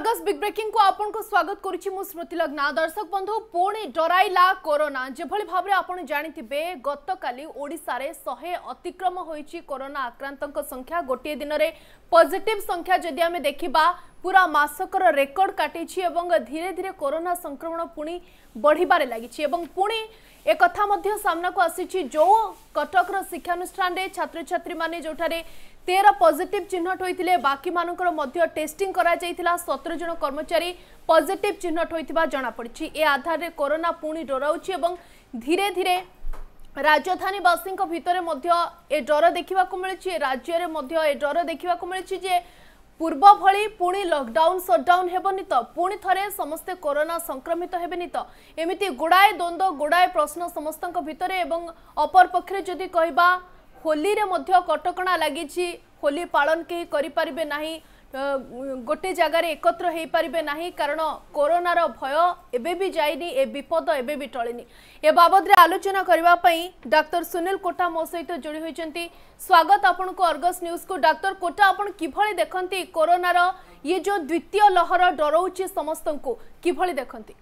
Argus big breaking को आपन को स्वागत करुछि मु स्मृति लग्ना। दर्शक बंधु पुणी डराइला कोरोना जेभली भाबरे आपन जानिथिबे गतकाली ओडिसा रे 100 अतिक्रम होईछि कोरोना आक्रांतक संख्या। गोटे दिन रे पॉजिटिव संख्या जदि आमे देखिबा पूरा मासकर रेकर्ड काटिछि एवं धीरे धीरे कोरोना संक्रमण पुणी बढ़िबारे लागिछि एवं पुणी एक कथा मध्य सामना को आसीछि जो कटकर शिक्षानुष्ठान रे छात्र छात्री माने जोठारे 13 पॉजिटिव चिन्हट होइतिले बाकी मानकर मध्य टेस्टिंग करा जाइतिला 17 जन कर्मचारी पॉजिटिव चिन्हट होइतिबा जाना पड़छि। ए आधार रे कोरोना पुणी डराउछि एवं धीरे धीरे राजधानी वासी भितर मध्य ए डर देखिबा को मिलछि। राज्य रे मध्य ए डर देखिबा को मिलछि जे पूर्व भली पुणी लॉकडाउन शटडाउन हेबनी तो पुणी थरे समस्ते कोरोना संक्रमित हेबनी तो एमिति गुड़ाए द्वंद्व गुड़ाए प्रश्न समस्त भितर एवं अपर पक्षरे जदि कहबा होली रे मध्य कटकणा लागिछि। होली पालन केही करि परिबे नाही, गोटे जगार एकत्र हो पारे ना कारण कोरोनार भय एबे भी जाइनी, ए विपद एबे भी टलिनी। ए बाबद रे आलोचना करने डाक्टर सुनील कोटा मो सहित जोड़ी होती। स्वागत आपन को अर्गस न्यूज को। डाक्टर कोटा आपन किभली देखंती कोरोनार ये जो द्वितीय लहर डराउछि समस्त को किभली देखंती?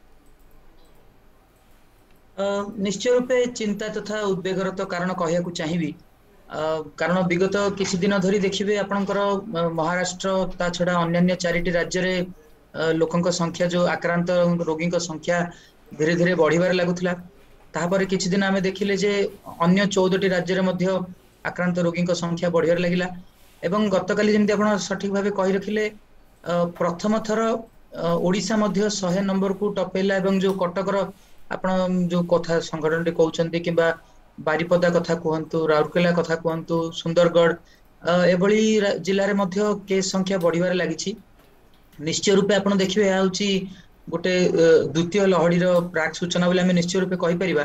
निश्चय रूपे चिंता तथा उद्वेगर तो कारण कहया को चाहिबी। कारण विगत किसी दिन धरी देखिए आपणकर महाराष्ट्र ता छड़ा अन्य 4टी राज्य रे लोकंक संख्या जो आक्रांत रोगी संख्या धीरे धीरे बढ़िबार लागुथिला। ताहापर किछि दिन आमे देखिले जे अन्य 14टी राज्य रे मध्य आक्रांत रोगी संख्या बढ़िबार लागिला। एवं गतकाली जेमति आपण सठिक भाबे कहि रखिले प्रथम थर ओडिसा मध्य 100 नंबर को टपेला एवं जो कटकर आपण जो कथा संगठन रे कहउछन्ती किबा बारिपदा कथा कहतु, राउरकेला कथा कहतु, सुंदरगढ़ एभली जिले में केस संख्या बढ़िबार लागिछि। निश्चय रूपे आपण देखिबे या होची गोटे द्वितीय लहरीर प्राक सूचना बोले आमे निश्चय रूपे कहि परिबा।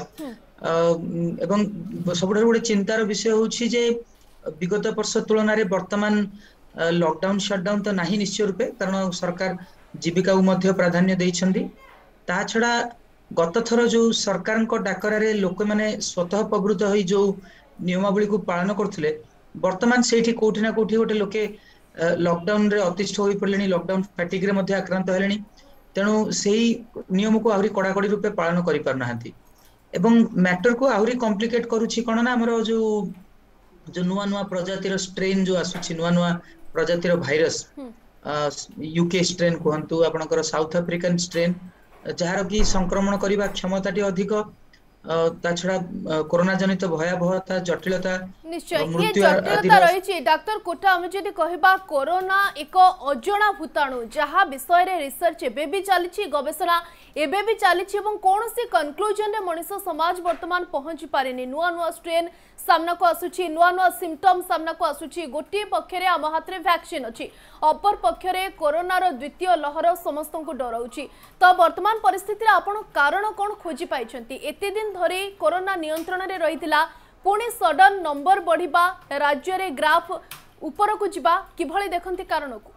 एवं सबुठार गोटे चिंतार विषय होची जे विगत वर्ष तुलन में वर्तमान लॉकडाउन शटडाउन तो नहीं निश्चय रूपे, कारण सरकार जीविका को मध्य प्राधान्य दैछन्ती। ता छड़ा गत थर जो सरकार डाकरा लोक मैंने स्वतः प्रवृत्त हो जो नियमावली को पालन करते वर्तमान से कोठी ना कोठी गोटे लोके लॉकडाउन रे अतिष्ठ हो पड़े, लॉकडाउन फैटिक रे मध्य आक्रांत हेलेनी। तेणु से नियम को आहरी कड़ाकड़ी रूपे पालन करि पारना हंती एवं मैटर को आहरी कॉम्प्लिकेट करूछि कोन ना हमर जो नुआ नुआ प्रजातिर स्ट्रेन जो आसुछि, नुआ नुआ प्रजातिर भाइरस यूके स्ट्रेन कहंतु, आपनकर साउथ अफ्रिकन स्ट्रेन जार की संक्रमण करने क्षमता अधिक, ता छड़ा कोरोना जनित भयावहता जटिलता निश्चय ये जटिलता रही। डाक्टर कोटा आम जदि कहबा कोरोना एक अजଣା भूताणु जहाँ विषय रे रिसर्च एबे भी चली, गवेषणा एबे भी चली, कौन सी कनक्लूजन रे मनीष समाज वर्तमान पहुंची पारेनी। नुआ नुआ स्ट्रेन सामना को आसुची, नुआ नुआ सिम्पटम सामना को आसुची। गोटे पक्षरे आम हाथ रे वैक्सीन अच्छी, अपर पक्षरे कोरोनार द्वितीय लहर समस्त को डराउची। तो वर्तमान परिस्थिति आपण कारण कौन खोजी पाइछंती? एते दिन धरी कोरोना नियंत्रण रे रहितिला, पुणी सडन नंबर बढ़िबा, राज्य रे ग्राफ ऊपर को जिबा, किभली देखंती कारण को?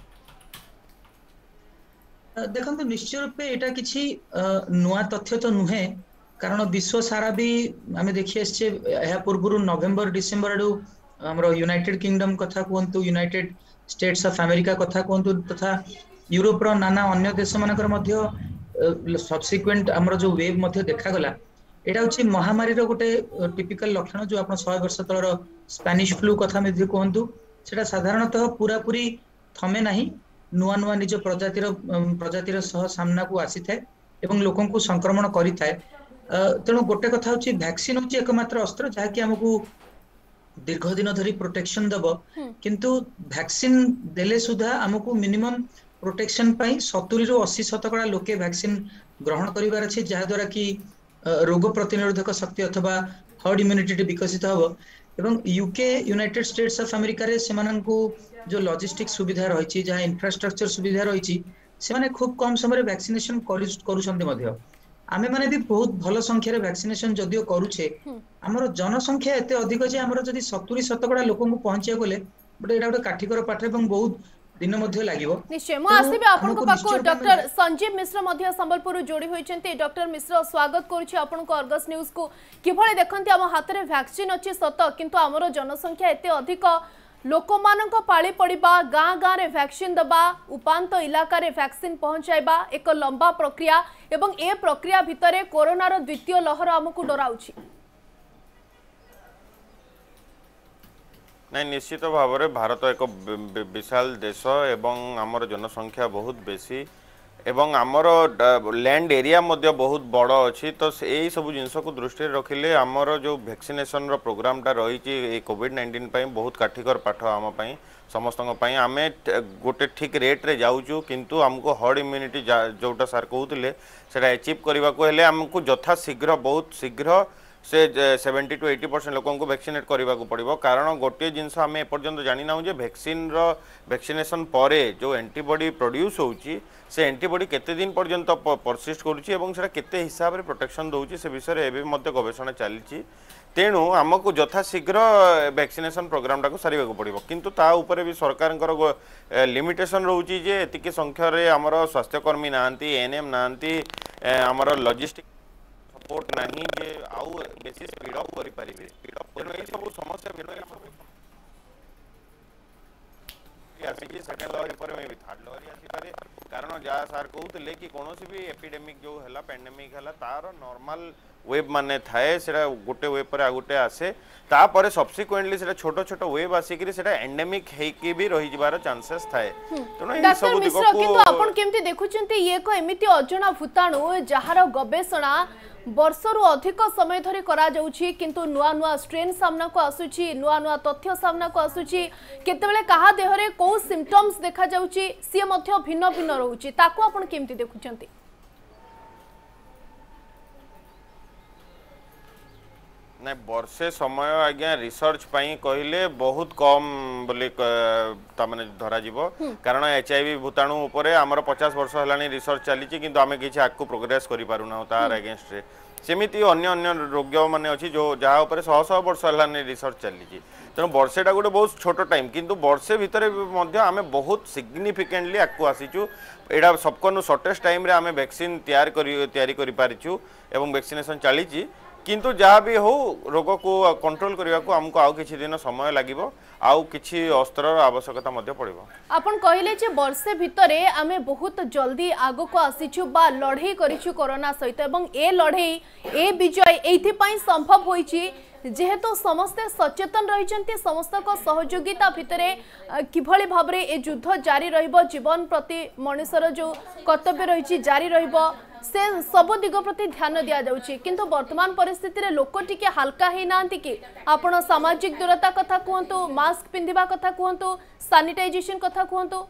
देखंतु निश्चय रूपे एटा किछि नुआ तथ्य तो नुहे, कारण विश्व सारा भी आमे देखि आछे या पूर्व नवेम्बर डिसेम्बर आडू हमरो यूनाइटेड किंगडम कथा कहंतु, यूनाइटेड स्टेट्स ऑफ अमेरिका कथा कहंतु तथा यूरोप रो नाना अन्य देश मानकर मध्य सब्सिक्वेंट हमरो जो वेव मध्य देखा गला। एटा होछि महामारी रो गोटे टिपिकल लक्षण जो आपण 100 वर्ष तलर स्पैनिश फ्लू कथा में कहंतु, सेटा साधारणतः पूरा पूरी थमे नाही, नुआ नुआ निज प्रजातिर सह सामना को आसी थाए एवं लोकन को संक्रमण करि थाए। तेणु गोटे कथा होछि वैक्सीन होछि एकमात्र अस्त्र जहाँकि हमको दीर्घ दिन धरी प्रोटेक्शन दब, किंतु वैक्सीन देले सुधा हमको मिनिमम प्रोटेक्शन पाई 70 ରୁ 80% लोके वैक्सीन ग्रहण करिवार अछि, जहा द्वारा कि रोग प्रतिरोधक शक्ति अथवा हर्ड इम्यूनिटी विकसित हम। एवं UK United States of America रे सेमान को जो लॉजिस्टिक सुविधा रही, जहाँ इंफ्रास्ट्रक्चर सुविधा रही, से खूब कम समय वैक्सीनेशन करुछन्ते। आमे माने भी बहुत भल संख्या रे वैक्सीनेशन जदियो करूछे, हमर जनसंख्या एते अधिक जे हमर जदि 70% लोक को पहुंचे गले बट एटा गोटे काठिकर पाठ एवं बहुत दिन मध्य लागिवो। निश्चय मु आसीबे आपन को पाको डॉक्टर संजीव मिश्र मध्य संबलपुर जोड़ी होइचंती। डॉक्टर मिश्र स्वागत करूछि आपन को अर्गस न्यूज को। किभले देखंती हम हाथ रे वैक्सीन अछि सत, किंतु हमर जनसंख्या एते अधिक लोक मानक पाली पड़िबा गाँ गाँ रे वैक्सीन दबा उपांत इलाका रे वैक्सीन पहुंचाइबा एक लंबा प्रक्रिया एवं ए प्रक्रिया भितरे कोरोनार द्वितीय लहर आमको डराउछि। नहीं निश्चित भाव में भारत एक विशाल देश एवं आमर जनसंख्या बहुत बेसी एवं आमर लैंड एरिया मध्य बहुत बड़ अच्छी तो यही सब जिनस को दृष्टि रखिले आमर जो वैक्सीनेशन प्रोग्रामटा रही कोविड-19 बहुत काठिकर पाठ आम समस्त आम गोटे ठीक रेट रे जाऊँ किंतु आमको हर्ड इम्यूनिटी जोटा सार कहते से अचीव करने को हेले आमको यथा शीघ्र बहुत शीघ्र से 70 to 80% लोक को वैक्सीनेट करने को पड़ो कारण गोटे जिनस आम एपर्यंत जानी ना जे वैक्सीन वैक्सीनेशन पर जो एंटीबॉडी प्रोड्यूस होची से एंटीबॉडी केते दिन पर्यंत परसिस्ट करुच्ची एवं सेटा केते हिसाब रे प्रोटेक्शन दउची से विषय एबे मध्य गवेषणा चली तेणु आमको यथा शीघ्र वैक्सीनेशन प्रोग्राम टाको सारिबा को पड़ो किंतु ता ऊपर भी सरकार लिमिटेशन रोची जे एतिके संख्या रे हमर स्वास्थ्यकर्मी नांती एएनएम नांती हमर लॉजिस्टिक सपोर्ट नहीं जे आउ बेसी स्पीड अप करि परिबे तेणु ए सब समस्या आसिकी सेकेंड लहरी पर में भी थर्ड लहरी आसीपारे कारण जहाँ सार कहते कि कौन भी एपिडेमिक जो है पैंडेमिक है तार नॉर्मल वेब माने थाए सेटा गोटे वेब पर आ गोटे आसे तापर सब्सिक्वेंटली सेटा छोट छोट वेब आसिकरी सेटा एंडेमिक हेकी भी रही जिबार चांसेस थाए तेणु एही सब दिगो को किंतु आपण केमती देखुचंती ये को एमिति अजणा भूताणु जहार गवेषणा वर्षरु अधिक समय धरी करा जाउछि किंतु नुआ नुआ स्ट्रेन सामना को आसुछि नुआ नुआ तथ्य सामना को आसुछि केतेबेले कहा देहरे को सिम्पटम्स देखा जाउछि से मध्य भिन्न भिन्न रहउछि ताको आपण केमती देखुचंती। नहीं वर्षे समय आज्ञा रिसर्च पाई कहले बहुत कम बोली तामाने धरा जीवो कारण एचआईवी भूताणु उपरे हमर 50 वर्ष हलानी रिसर्च चली किंतु आमे किछि आकु प्रोग्रेस करि पारुना तार अगेंस्ट रे सेमिति अन्य अन्य रोग माने अछि जो जहा ऊपर 100 वर्ष हलानी रिसर्च चली तेणु वर्षेटा गोटे बहुत छोट टाइम किंतु वर्षे भितर मध्य आमे बहुत सिग्निफिकेंटली आकु आसीचु एडा सबकनु शॉर्टेस्ट टाइम रे आमे वैक्सीन तैयारी करि पारिचु एवं वैक्सीनेशन चली किंतु जहाँ भी हो रोग को कंट्रोल करने को हमको आउ किछि दिन समय लागिबो आउ किछि अस्त्र आवश्यकता मध्य पड़िबो। आपण कहिले जे वर्षे भितरे आमे बहुत जल्दी आगो को आसीछु बा लड़ाई करिछु कोरोना सहित एवं ए लड़ाई ए विजय एथि पई संभव होईछि जेहेतु समस्ते सचेतन रहिचंती समस्त को सहयोगिता भितरे किभली भाबरे ए युद्ध जारी रहिबो जीवन प्रति मनुष्यर जो कर्तव्य रहिछि जारी रहिबो से सब दिग प्रति ध्यान दिया जाउछि किंतु वर्तमान परिस्थिति रे लोक टिके हल्का हे नांती कि आपण सामाजिक दूरता कथा कहंतु मास्क पिंधिबा कथा कहंतु सैनिटाइजेशन कथा कहंतु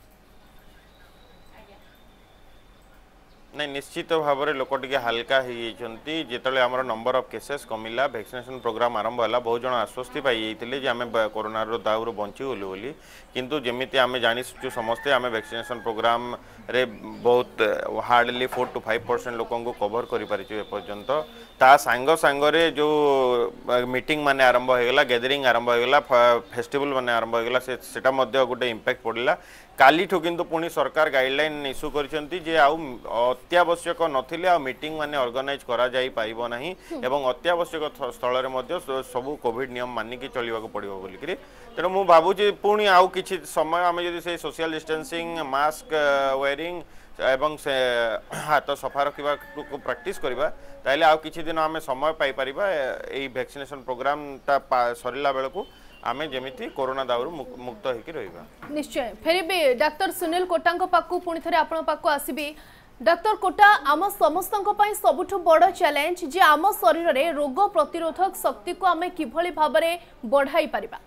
नहीं निश्चित भाव में लोक टिके हल्का होती जिते आमर नंबर ऑफ केसेस कमिला वैक्सीनेशन प्रोग्राम आरंभ है बहुत जन आश्वस्ति पाई जे आम कोरोना दाउर बंचीगलु बोली किंतु जमीती आम जाचु समस्ते आम वैक्सीनेशन प्रोग्राम रे बहुत हार्डली 4 to 5% लोक कवर करपर्यंत ता सांग सांगरे जो मीटिंग माने आरंभ होगा गैदरिंग आरंभ होगा फेस्टिवल माने आरंभ होगा सेटा मध्य गोटे इंपैक्ट पड़ला काली ठू किंतु पुणी सरकार गाइडलाइन इश्यू करछंती जे आउ अत्यावश्यक नथिले आ मीटिंग माने ऑर्गेनाइज करा जाई पाइबो नाही एवं अत्यावश्यक स्थल रे मध्य सब कोविड नियम मानिकी चलिबा को पड़िबो बोली करी तेणु मु भाबु जे पुणी आउ किछि समय आमे जदि से सोशल डिस्टेंसिंग मास्क वेयरिंग एवं से हाथ सफा रखा को प्रैक्टिस करबा ताइले आउ किछि दिन आमे समय पाई परिबा एई वैक्सीनेशन प्रोग्राम ता सरिला बेल को आमे जेमिति कोरोना दाउरु मुक्त होइकी रहिबा। निश्चय फेरि भी डॉक्टर सुनील कोटांको पाकु पुणी थरे आपण पाकु आसीबी डॉक्टर कोटा आम समस्तंको पई सबुठु बड़ चैलेंज जे आम शरीर रे रोग प्रतिरोधक शक्ति को आमे किभली भाबरे बढ़ाई परिबा।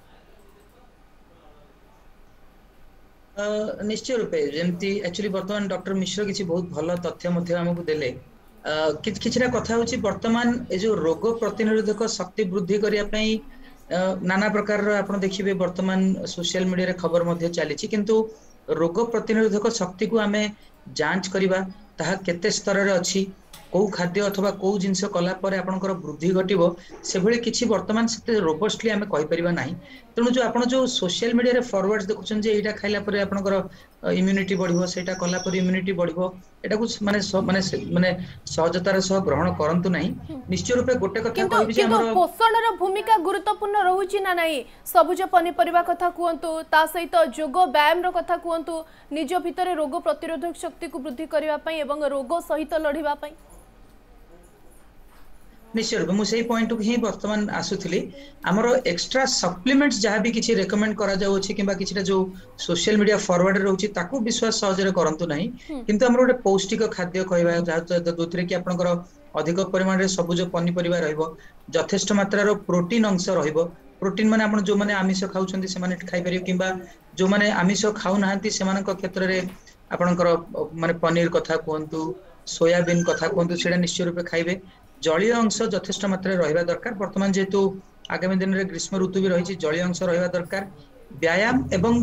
निश्चय रूपे जमती एक्चुअली वर्तमान डॉक्टर मिश्र किसी बहुत भल तथ्य मध्य हमको देले किछिटा कथा होची वर्तमान ए जो रोग प्रतिरोधक शक्ति वृद्धि करिया पई नाना प्रकार आपण देखिबे वर्तमान सोशल मीडिया रे खबर मध्य चली किंतु रोग प्रतिरोधक शक्ति को आमे जांच करिबा ताहा केते स्तर रे अछि को खाद्य अथवा को जिनस कला परे आपनकर वृद्धि घटिबो से भली किछि वर्तमान से रोबस्टली आमे कहि परिबा नाही। तेणु जो आपण जो सोशल मीडिया रे फॉरवर्ड देखुछन जे एटा खाइला परे आपनकर इम्यूनिटी बढ़िबो सेटा कला परे इम्यूनिटी बढ़िबो एटा कुछ माने माने सहजतार सह ग्रहण करंतु नाही। निश्चय रूपे गोटे कथा कहबी जे हमर पोषणर भूमिका गुरुत्वपूर्ण रहुची ना नाही। सबुज पनीपरिबा कथा कुहंतु ता सहित जोग व्यायाम रो कथा कुहंतु निज भितरे रोग प्रतिरोधक शक्ति को वृद्धि करिवा पई एवं रोग सहित लढिबा पई। निश्चय रूप मुझे पॉइंट ही वर्तमान आसुली आमर एक्स्ट्रा सप्लीमेंट्स जहाँ भी किसी रेकमेंड करा जाउछि किबा किछिटा जो सोशल मीडिया फॉरवर्ड रहउछि ताकू विश्वास सहजरे करंतु नाही। किंतु हमर गोटे पौष्टिक खाद्य कहबा जोथरे कि आपनकर अधिक परिमाण रे सबुज पनीपरिबा रहइबो यथेष्ट मात्रा रो प्रोटीन अंश रहइबो। प्रोटीन माने आपण जो माने आमिष खाउछन्ती से माने खाइ परियो किबा जो माने आमिष खाउ नाहंती सेमानक क्षेत्र रे आपनकर माने पनीर कथा कहंतु सोयाबीन कथा कहंतु सेडा निश्चय रूपे खाइबे। जलीय अंश यथेष्ट मात्रा रहिबा दरकार। वर्तमान जेतु आगामी दिन रे ग्रीष्म ऋतु भी रही जलीय अंश रहिबा दरकार। व्यायाम एवं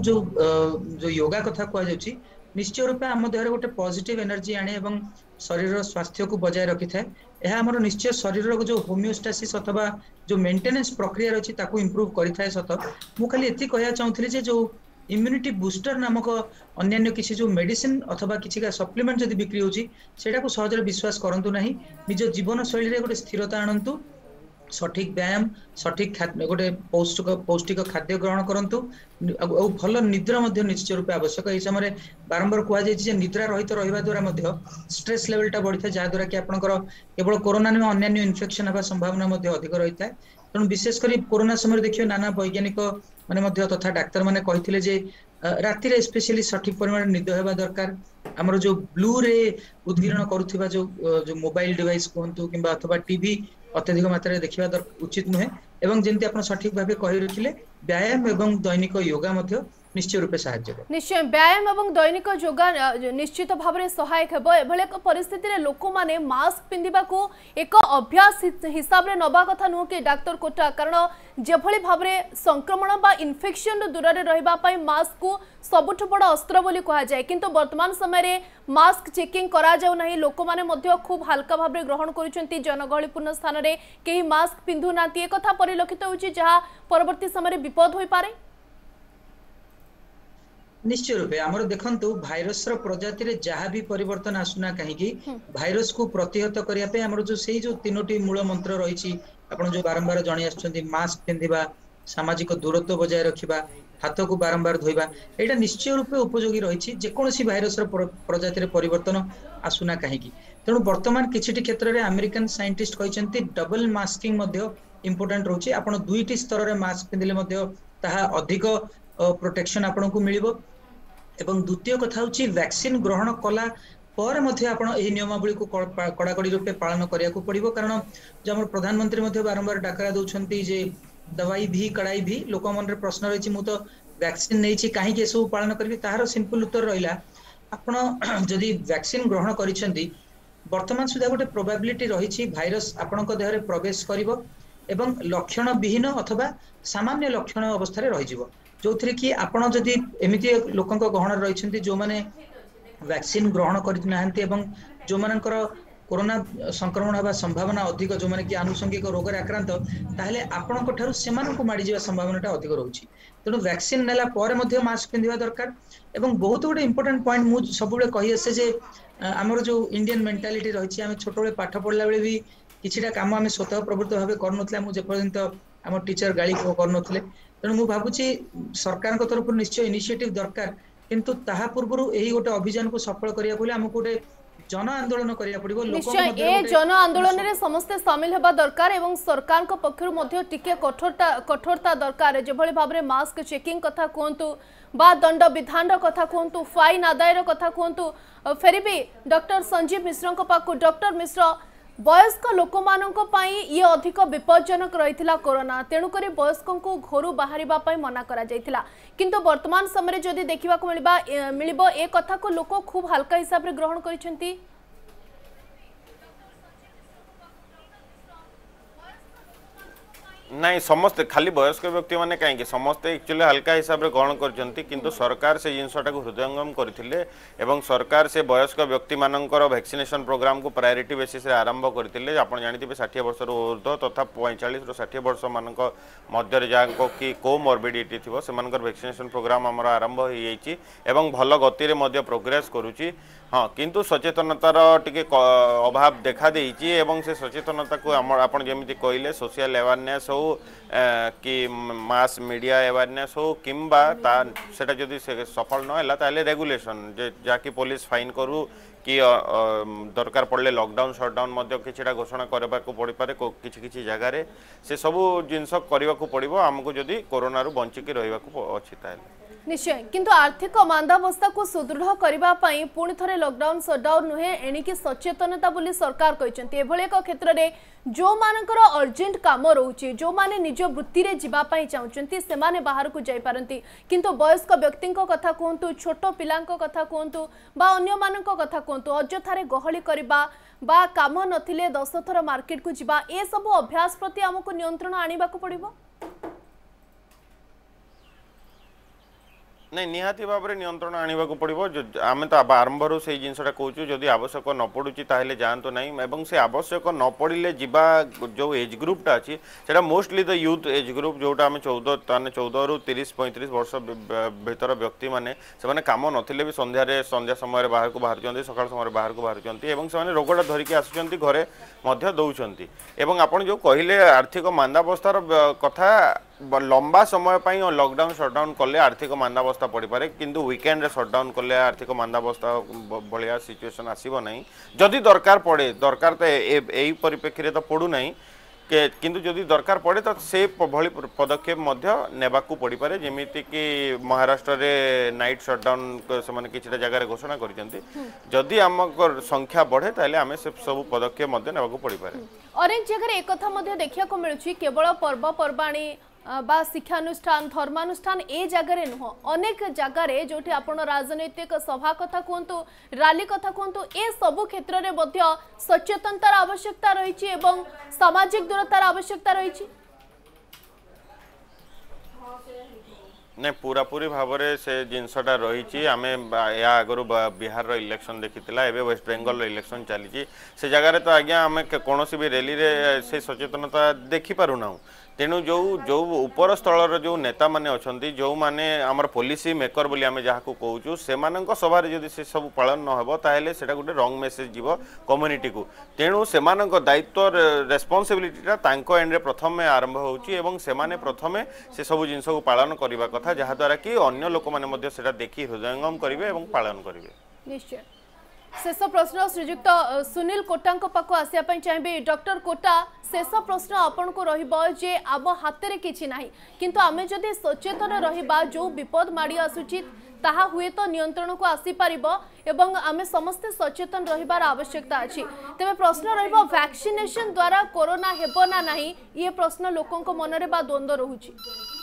जो योगा कथा कह जाउछि निश्चय रूपे आम देहरे गोटे पॉजिटिव एनर्जी आने एवं शरीर स्वास्थ्य को बजाय रखि थाए। यह हमर निश्चय शरीर रो जो होमियोस्टासिस अथवा जो मेंटेनेंस प्रक्रिया रही ताकू इंप्रूव करि थाए। सत मु खाली एति कहया चाहूथली जे जो इम्यूनिटी बूस्टर नामक अन्य किसी जो मेडिसिन अथवा किसी का सप्लीमेंट जदि बिक्री होची सेटा को सहजरे विश्वास करंतु नाही। निज जीवन शैली रे गोटे स्थिरता आनंतु सठिक व्यायाम सठिक खाद्य गोटे पौष्टिक खाद्य ग्रहण करंतु और भल निद्रा मध्य निश्चय रूपे आवश्यक। एई समय बारंबार कहा जाय जे निद्रा रहित रहिबा द्वारा मध्य स्ट्रेस लेवलटा बढ़िथा जा द्वारा कि आपनकर केवल कोरोना न अन्य इन्फेक्शन हवा संभावना मध्य अधिक रहिथा। तेणु विशेष करी कोरोना समय देखियो नाना वैज्ञानिक माने मध्य तथा डाक्टर माने कहिथिले जे राति रे स्पेशली सठिक परिमाण निद हेबा दरकार। हमर जो ब्लू रे उद्गीरण करूथिबा जो मोबाइल डिवाइस कोहंतु किबा अथवा टीवी अत्यधिक मात्रा देखिबा उचित नुहे। एवं जेंति आपण सठिक भाबे कहि रखिले व्यायाम एवं दैनिक योगा मध्य निश्चय रूपे सहाय्य कर। निश्चय व्यायाम एवं दैनिक योगा निश्चित भाव में सहायक हेबो। एभले एक परिस्थिति रे लोक माने मास्क पिंदिबा को एक अभ्यास हिसाब रे नबा कथा नु कि डॉक्टर कोटा कारण जेभली भाव में संक्रमण बा इन्फेक्शन दूर रे रहिबा पई मास्क को सबुठ बड़ अस्त्र बोली कहा जाए। किंतु वर्तमान समय रे मास्क चेकिंग करा जाउ नाही। लोक माने मध्य खूब हल्का भाव में ग्रहण करूछंती। जनगहलीपूर्ण स्थान रे केही मास्क पिंधु नाती एक कथा परिलक्षित होउची जहा परवर्ती समय रे विपद होई पारे। निश्चय रूपे आमर देखंतु भाइरस रो प्रजाति रे जहाँ भी परिवर्तन आसुना कहीं भाइरस को प्रतिहत करिया पे हमर जो सेही जो तीनोटी मूल मंत्र रही आपण जो बारंबार जणी आछंती मास्क पिंधिबा सामाजिक दूरत्व बजाय रखिबा हाथ को बारंबार धोइबा एटा निश्चय रूपे उपयोगी रही जे कोनोसी भाइरस रो प्रजाति रे परिवर्तन आसुना कहीं। तेणु वर्तमान किछिटी क्षेत्र रे अमेरिकन साइंटिस्ट कहिसंती डबल मास्किंग मध्य इंपोर्टेंट रहउची। आपण दुईटी स्तर रे मास्क पिंधिले मध्य ताहा अधिक प्रोटेक्शन आपण को मिलिबो। एवं द्वितीय कथा होची वैक्सीन ग्रहण कला पर मध्य आपण एही नियमावली को कड़ाकड़ी रूपे पालन करिया को पड़िबो। कारण जो हमर प्रधानमंत्री मध्य बारंबार डाकरा दउछंती जे दवाई भी कड़ाई भी लोक मन रे प्रश्न रही मु तो वैक्सीन नहीं छी काहे के सब पालन करबी ताहार सिंपल उत्तर रहिला आपण जदी वैक्सीन ग्रहण करिसंती वर्तमान सुधा गोटे प्रोबेबिलिटी रही भाइरस आपण को देह रे प्रवेश करिवो एवं लक्षण विहीन अथवा सामान्य लक्षण अवस्था रे रहि जिवो। जो थरे कि आपण जदी एमिति लोकंक गहन रहिसंती जो माने वैक्सीन ग्रहण करि नाहंती एवं जो मानकर कोरोना संक्रमण हवा संभावना अधिक जो माने कि आनुषंगिक रोग रे आक्रांत ताहले आपण को ठारू सेमान को माडी जिवा संभावनाटा अधिक रहउची। तेणु वैक्सीन नेला पर मध्य मास्क पिंधिबा दरकार। एवं बहुत गोटे इंपोर्टेंट पॉइंट मु सबुले कहि आसे जे हमर जो इंडियन मेंटालिटी रहिछि आमे छोट बेले पाठ पढला बेले भी किछिटा काम आमे स्वतः प्रवृत्त भाबे करनथला मु जे पर्यंत हमर टीचर गाली करनथले। तेणु मु भाबुची सरकार को तरफ निश्चय इनिशिएटिव दरकार। किंतु ताहा पूर्वरु एही गोटे अभियान को सफल करिया बोले हमकु गोटे जन आंदोलन करिया पड़िबो। निश्चय ए जन आंदोलन रे समस्त शामिल हेबा दरकार एवं सरकार को पक्षरु मध्ये टिके कठोरता दरकार। जेभली भाबरे मास्क चेकिंग कथा कोंतु बा दंड विधान कथा कोंतु फाइन आदायर कथा कोंतु फेरी भी डॉक्टर संजीव मिश्र को पाकु डॉक्टर मिश्र वयस्क लोक मानक पई ये अधिक विपज्जनक रहिथिला कोरोना। तेणु करी वयस्कों को घरु बाहरिबा पई मना करा जायथिला। किंतु वर्तमान समय जदि देखिबा को मिलिबो ए कथा को लोक खूब हल्का हिसाब रे ग्रहण करिसेंती। नहीं समस्ते खाली वयस्क व्यक्ति मैंने कहीं समस्ते एक्चुअली हल्का हिसाब से ग्रहण करछंती किंतु सरकार से जिनसटा को हृदयंगम करथिले एवं सरकार से वयस्क व्यक्ति मानकर वैक्सीनेशन प्रोग्राम को प्रायोरिटी बेसिस रे आरंभ करथिले आपण जानिथिबे 60 वर्ष रो ऊर्ध्व तथा 45 रो 60 वर्ष मानक मध्य रे जाको कि कोमॉर्बिडिटी थिबो से मानकर वैक्सीनेशन प्रोग्राम हमर आरंभ होई जाईची एवं भल गति रे मध्य प्रोग्रेस करूची हाँ किंतु सचेतनतार टिके अभाव देखा देइची एवं से सचेतनता को आपण जेमिति कहले सोशल अवेयरनेस हो कि मास मीडिया अवेयरनेस हो किंबा सेटा जदि सफल न होला ताले रेगुलेशन जे जाकि पुलिस फाइन करू कि दरकार पड़े लॉकडाउन शटडाउन मध्य किछिटा घोषणा करबा को पड़ी पारे किछि किछि जगह रे से सब जिनस करबा को पड़िबो हमको जदि कोरोना रु बंचिकी रहबा को अछि ताले निश्चय किंतु आर्थिक मांदावस्था को सुदृढ़ करबा पई पुणी थरे लॉकडाउन शटडाउन नुहे एणिकी सचेतनता बोली सरकार कहचंती एभले एक क्षेत्र रे जो मानकर अर्जेंट काम रहउची जो माने निज वृत्ति रे जिबा पई चाहउचंती से माने बाहर को जाई पारंती किंतु वयस्क व्यक्तिंको कथा कहंतु छोटो पिलांको कथा कहंतु बा अन्य माननको कथा कहंतु अजथारे गहली करबा बा काम नथिले 10 थर मार्केट को जिबा ए सब अभ्यास प्रति हमको नियंत्रण आनिबा को पड़िबो नहीं निहाती भाव में नियंत्रण आने को पड़ो आम तो आरंभ से जिनसा कहूँ जदि आवश्यक न पड़ुची ताहले जातु नहीं एवं से आवश्यक न पड़े जीवा जो एज ग्रुपटा अच्छी से mostly the youth age group जोटा आम 14 रु 30-35 वर्ष भीतर व्यक्ति मैंने से कम नथिले भी संध्या समय बाहर को बाहर सकाल समय बाहर को बाहर से रोगटा धरिकी आसुच्च घरे दौरान एवं आप जो कहले आर्थिक मांदावस्थार कथा लंबा समय पर लॉकडाउन शटडाउन कले आर्थिक मांदावस्था पड़ पारे किंतु वीकेंड रे शटडाउन कले आर्थिक मांदावस्था भाया सिचुएशन आसीबो नहीं जदि दरकार पड़े दरकार तो यही परिप्रेक्षी तो पड़ू नहीं किंतु जदि दरकार पड़े तो से भली पदक्षेप मध्य नेबाकू पड़ पारे जेमिति कि महाराष्ट्र रे नाइट शटडाउन से माने किछटा जगह रे घोषणा करिसेंती जदि आम संख्या बढ़े ताले आमे से सब पदक्षेप मध्य नेबाकू पड़ पारे अनेक जगह एक कथा मध्य देखिया को मिलुची केवल पर्वपर्वाणी बा शिक्षानुष्ठान धर्मानुष्ठान ए जगह नुह अनेक जगह जोटी आपण राजनैतिक सभा कथा कहतु रैली कथा कहतु ए सबु क्षेत्र में मध्य सचेतनतार आवश्यकता रही एवं सामाजिक दूरतार आवश्यकता रही नहीं पूरा पूरी भाव में से जिनसटा रही आम या आगु बिहार इलेक्शन देखी एवं वेस्ट बेंगल इलेक्शन चली से जगह तो आज्ञा आम कौन भी रैली रे से सचेतनता देखी पारुना तेणु जो जो उपर स्थल जो नेता माने अच्छी जो माने आमर पॉलिसी मेकर बोली आमे जहाँ को कहूँ से सभा जदि से सब पालन न हो ताहले सेटा गोटे रंग मेसेज जीव कम्युनिटी को तेणु से दायित्व रेस्पॉन्सिबिलिटीटा तांको एंड रे प्रथम आरंभ होउची एवं से माने प्रथम से सब जिनस को पालन करबा कथा जहाँ द्वारा कि अन्य लोक माने मध्य सेटा देखि हृदयंगम करिवे एवं पालन करिवे निश्चय शेष प्रश्न श्रीजुक्त सुनील कोटा पाख आसपा चाहिए डॉक्टर कोटा शेष प्रश्न आपण को जे आम हाथ में किसी ना किंतु आम जदि सचेतन रहिबा जो विपद माड़ी आसुची ताहा हुए तो नियंत्रण को आसीपर एवं आम समस्ते सचेतन रहिबार आवश्यकता अच्छी तेरे प्रश्न रहिबा वैक्सीनेशन द्वारा कोरोना हेबो ना नहीं ये प्रश्न लोकों मन में बा द्वंद्व रहुची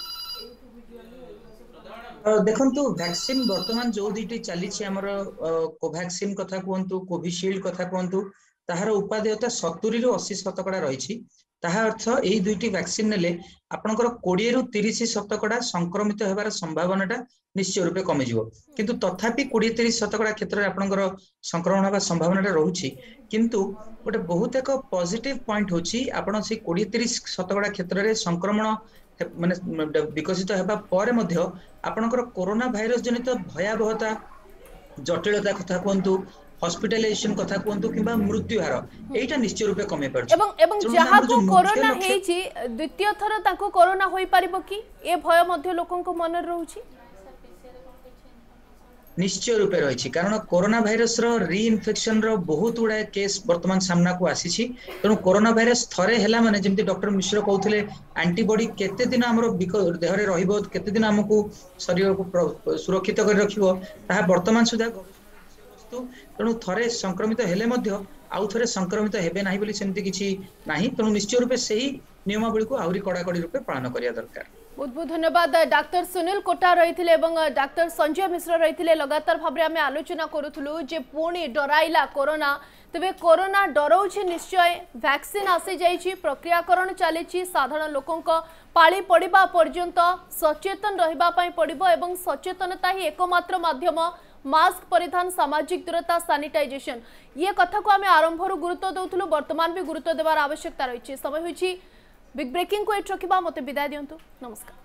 देखंतु वैक्सीन वर्तमान जो दुईटी चली कोवैक्सीन कथा कहतु कोविशील्ड कथा कहतु ताहार उपादेयता 70 ରୁ 80% रही अर्थ यही दुईटी वैक्सीन नेले आपनकर 20 ରୁ 30% संक्रमित होबार संभावनाटा निश्चय रूपे कमिजिव किंतु तथापि 20-30% क्षेत्र में आपनकर संक्रमण होबा संभावनाटा रहुची किंतु गोटे बहुत एक पॉजिटिव पॉइंट होची आपण से 20-30% क्षेत्र में संक्रमण माने विकसित होबा परे मध्य आपनकर कोरोना भाइरस जनित भयावहता जटिलता कथा कहतु हॉस्पिटलाइजेशन कथा कहतु किबा मृत्यु हार एटा निश्चय रूपे कमे परछ एवं जहा को कोरोना हेची द्वितीय थर ताको कोरोना होई परिबो कि ए भय मध्य लोकन को मन रहउची निश्चय रूपे रही कारण कोरोना भाइरस रीइनफेक्शन बहुत गुड़ाए केस वर्तमान सामना को आसी तेणु कोरोना भाइरस थरे हैला माने जेमती डॉक्टर मिश्र कहते एंटीबॉडी केते दिन हमर देह रे रहिबो केते दिन हमकु शरीर को सुरक्षित कर रखिबो ताहा वर्तमान सुधा तेणु थरे संक्रमित हेले मध्य आउ थरे संक्रमित हेबे नाही बोली सेमती किछि नाही तेणु निश्चय रूपे सही नियमावली को आहुरी कड़ाकड़ी रूपे पालन करिया दरकार। बहुत बहुत धन्यवाद डाक्टर सुनील कोटा रही एवं डाक्टर संजय मिश्र रही लगातार भाव में आम आलोचना करूँ जे पुणी डराइला कोरोना तेरे कोरोना डराऊे निश्चय वैक्सीन आसी जाइए प्रक्रियाकरण चली साधारण लोकों पाली पड़ा पर्यंत सचेतन रही पड़ो एवं सचेतनता ही एकमात्र माध्यम मास्क परिधान सामाजिक दूरता सैनिटाइजेशन ये कथा को आम आरंभ गुरुत्व दौलू वर्तमान भी गुरुत्व देवार आवश्यकता रही समय बिग ब्रेकिंग को एट रखा मत विदाय दिंतु नमस्कार।